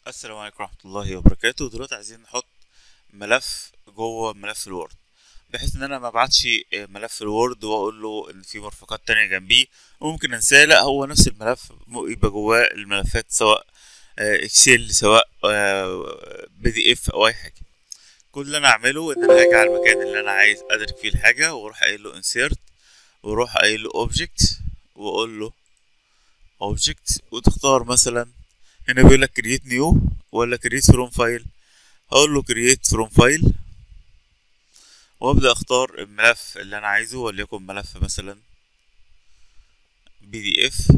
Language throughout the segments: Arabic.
السلام عليكم ورحمة الله وبركاته. دلوقتي عايزين نحط ملف جوه ملف الوورد، بحيث ان انا ما ابعتش ملف الوورد واقول له ان في مرفقات تانية جنبيه وممكن انساه. لا، هو نفس الملف يبقى جواه الملفات، سواء اكسل، سواء بي دي اف او اي حاجة. كل اللي انا اعمله ان انا هاجي على المكان اللي انا عايز ادرك فيه الحاجة، واروح قايل له انسيرت، واروح قايل له اوبجكت، واقول له اوبجكت، وتختار مثلا هنا بيقول لك create new ولا create from file. هقول له create from file، وابدا اختار الملف اللي انا عايزه، وليكن ملف مثلا PDF،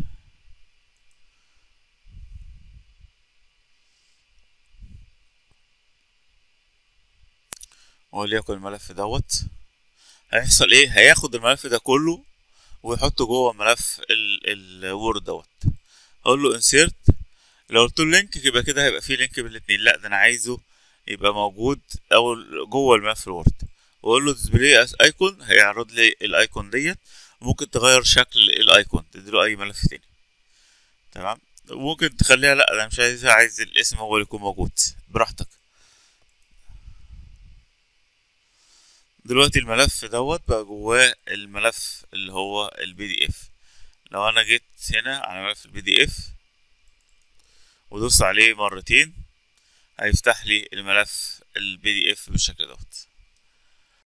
وليكن الملف دوت. هيحصل ايه؟ هياخد الملف ده كله ويحطه جوه ملف الوورد دوت. هقول له insert. لو قلت له لينك يبقى كده هيبقى فيه لينك بين الاتنين، لا ده انا عايزه يبقى موجود او جوه الملف الوورد. واقول له display as icon، هيعرض لي الايكون ديت. ممكن تغير شكل الايكون، تديله اي ملف تاني. تمام. ممكن تخليها لا انا مش عايزها، عايز الاسم هو اللي يكون موجود، براحتك. دلوقتي الملف دوت بقى جواه الملف اللي هو PDF. لو انا جيت هنا على ملف PDF ودوست عليه مرتين، هيفتح لي الملف PDF بالشكل دوت.